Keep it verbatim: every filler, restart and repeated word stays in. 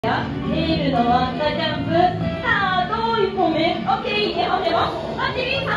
やエールの輪っかジャンプ。さあ、どういうポメ？オッケー、いいね、はめます。はちびん